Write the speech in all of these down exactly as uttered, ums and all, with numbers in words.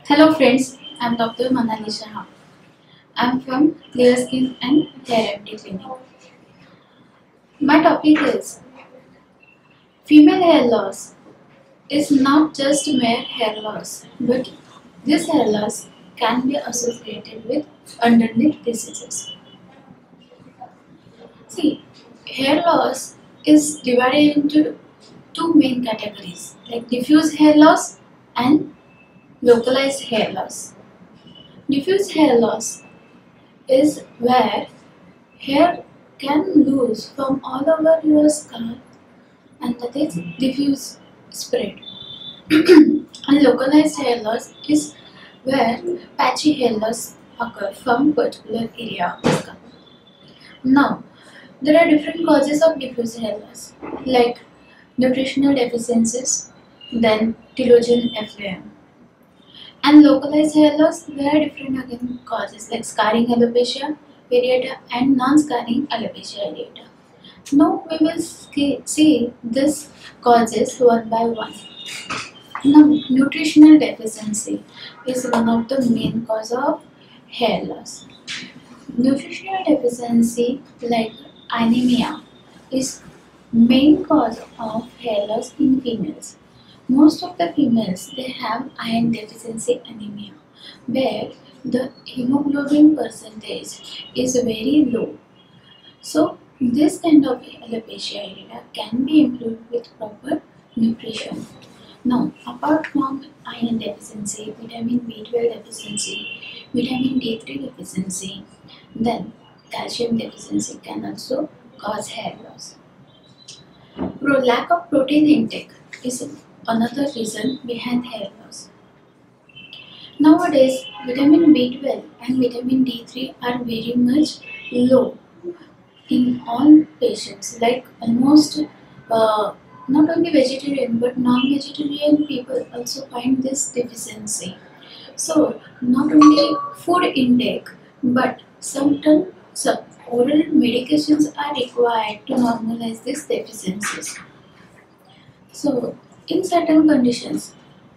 Hello friends, I am Doctor Manali Shah. I am from Clear Skin and HairMD Clinic. My topic is female hair loss is not just mere hair loss, but this hair loss can be associated with underneath diseases. See, hair loss is divided into two main categories like diffuse hair loss and localized hair loss. Diffuse hair loss is where hair can lose from all over your scalp and that is diffuse spread. And localized hair loss is where patchy hair loss occur from particular area of the scalp. Now, there are different causes of diffuse hair loss like nutritional deficiencies, then telogen effluvium. And localized hair loss, there are different again causes like scarring alopecia areata and non-scarring alopecia areata. Now we will see these causes one by one. Now nutritional deficiency is one of the main cause of hair loss. Nutritional deficiency like anaemia is main cause of hair loss in females. Most of the females they have iron deficiency anemia where the hemoglobin percentage is very low. So this kind of alopecia area can be improved with proper nutrition. Now apart from iron deficiency, vitamin B twelve deficiency, vitamin D three deficiency, then calcium deficiency can also cause hair loss. Pro lack of protein intake is another reason behind hair loss. Nowadays, vitamin B twelve and vitamin D three are very much low in all patients, like almost uh, not only vegetarian but non-vegetarian people also find this deficiency. So, not only food intake but certain some oral medications are required to normalize these deficiencies. So, in certain conditions,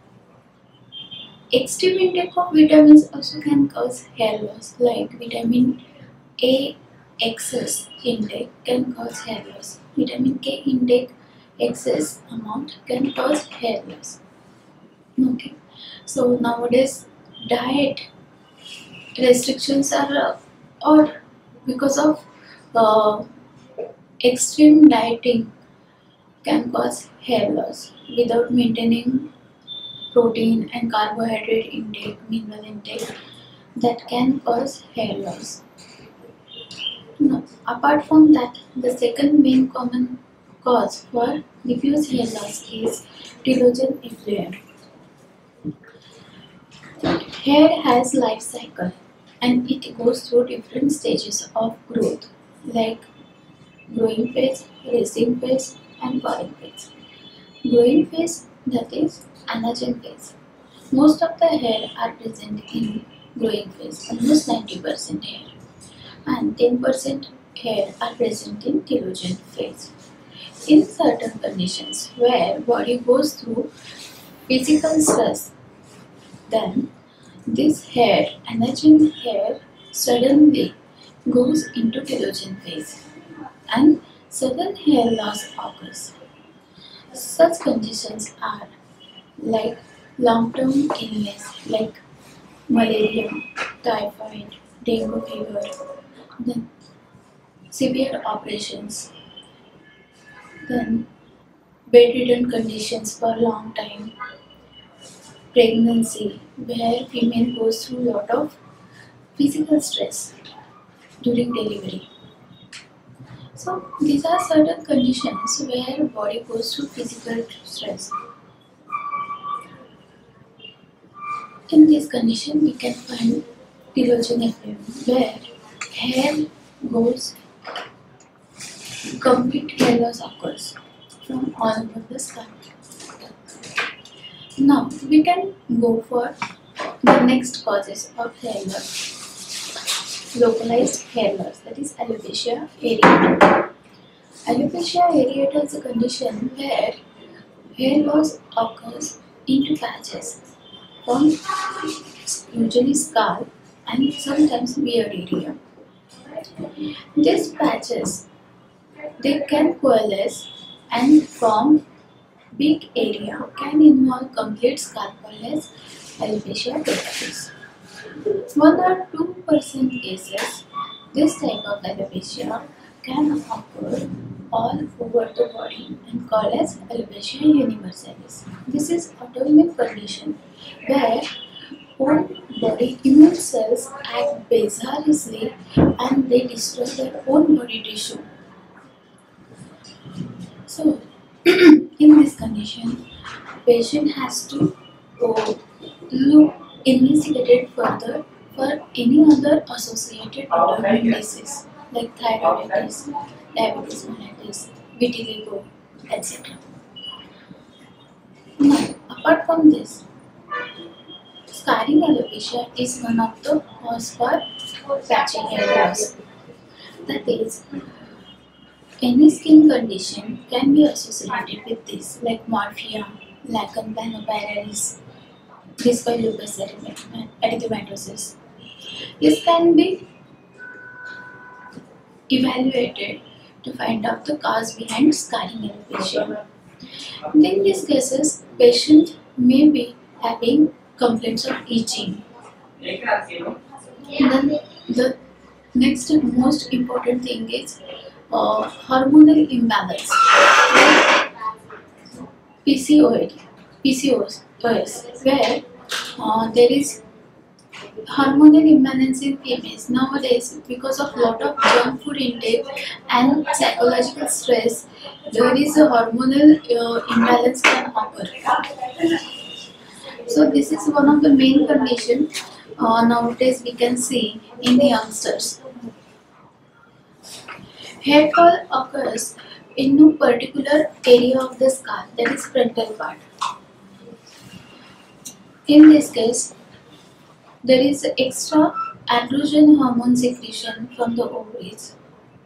extreme intake of vitamins also can cause hair loss, like vitamin A excess intake can cause hair loss. Vitamin K intake excess amount can cause hair loss. Okay, so nowadays diet restrictions are uh, or because of uh, extreme dieting can cause hair loss without maintaining protein and carbohydrate intake, mineral intake that can cause hair loss. Now, apart from that, the second main common cause for diffuse hair loss is telogen effluvium. Hair has life cycle and it goes through different stages of growth like growing phase, resting phase and falling phase. Growing phase, that is anagen phase. Most of the hair are present in growing phase, almost ninety percent hair, and ten percent hair are present in telogen phase. In certain conditions where body goes through physical stress, then this hair, anagen hair, suddenly goes into telogen phase and sudden hair loss occurs. Such conditions are like long-term illness like malaria, typhoid, dengue fever, then severe operations, then bedridden conditions for a long time, pregnancy where female goes through lot of physical stress during delivery. So these are certain conditions where body goes through physical stress. In this condition, we can find telogen effluvium where hair goes, complete hair loss occurs from all over the scalp. Now we can go for the next causes of hair loss. Localized hair loss, that is alopecia areata. Alopecia areata is a condition where hair loss occurs into patches from usually scalp and sometimes beard area. These patches, they can coalesce and form big area, can involve complete scalp called as alopecia totalis. one or two percent cases, this type of alopecia can occur all over the body and called as alopecia universalis. This is autoimmune condition where own body immune cells act bizarrely and they destroy their own body tissue. So, in this condition, patient has to uh, look investigated further for any other associated autoimmune disease like thyroiditis, diabetes mellitus, vitiligo, et cetera. Now, apart from this, scarring alopecia is one of the cause for patchy hair loss. That is, any skin condition can be associated with this, like morphia, lichen planopilaris, discoid lupus erythematosus. This can be evaluated to find out the cause behind scarring alopecia. In these cases, patient may be having complaints of itching. Then the next most important thing is uh, hormonal imbalance, like P C O D, P C O S, where uh, there is hormonal imbalance in females nowadays because of lot of junk food intake and psychological stress. There is a hormonal uh, imbalance can occur. So this is one of the main conditions uh, nowadays we can see in the youngsters. Hair fall occurs in a particular area of the scalp, that is frontal part. In this case, there is extra androgen hormone secretion from the ovaries.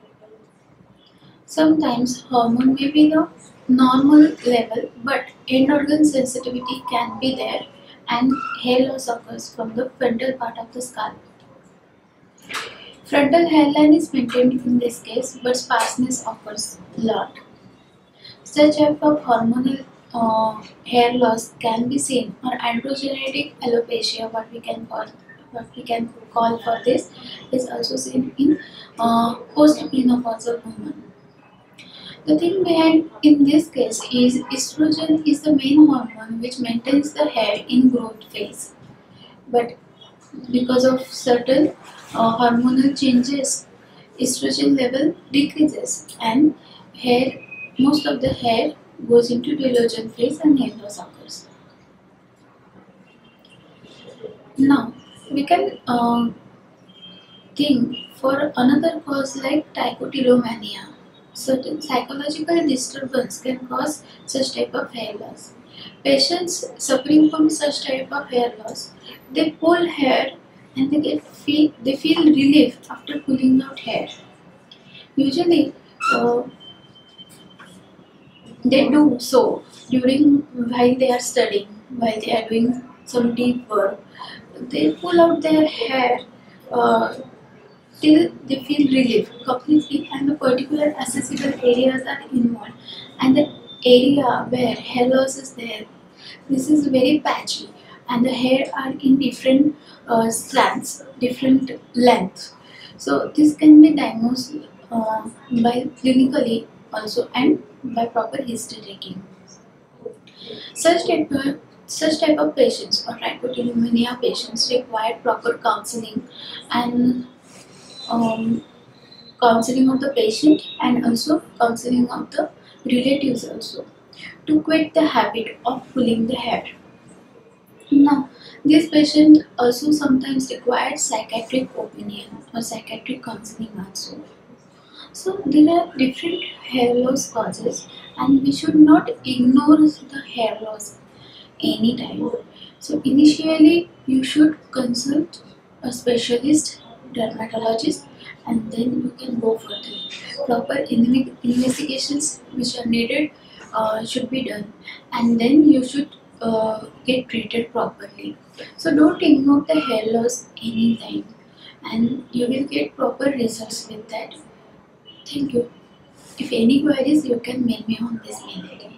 Sometimes hormone may be the normal level, but end organ sensitivity can be there and hair loss occurs from the frontal part of the scalp. Frontal hairline is maintained in this case, but sparseness occurs a lot. Such type of hormonal uh, hair loss can be seen, or androgenetic alopecia, what we can call, what we can call for this, is also seen in uh, post-menopausal women. The thing behind in this case is estrogen is the main hormone which maintains the hair in growth phase, but because of certain uh, hormonal changes, estrogen level decreases and hair, most of the hair goes into telogen phase and hair loss occurs. Now we can uh, think for another cause like trichotillomania. Certain psychological disturbance can cause such type of hair loss. Patients suffering from such type of hair loss, they pull hair and they get feel they feel relief after pulling out hair. Usually, uh, they do so during while they are studying, while they are doing some deep work. They pull out their hair uh, till they feel relief completely, and the particular accessible areas are involved, and the area where hair loss is there, this is very patchy, and the hair are in different uh, strands, different lengths. So this can be diagnosed uh, by clinically also and by proper history taking. Such type of, such type of patients or trichotillomania patients require proper counseling and um, counseling of the patient and also counseling of the relatives also to quit the habit of pulling the hair. Now, this patient also sometimes requires psychiatric opinion or psychiatric counseling also. So there are different hair loss causes and we should not ignore the hair loss anytime. So initially you should consult a specialist, dermatologist, and then you can go further. Proper investigations which are needed uh, should be done, and then you should uh, get treated properly. So don't ignore the hair loss anytime, and you will get proper results with that. Thank you. If any queries, you can mail me on this mail I D.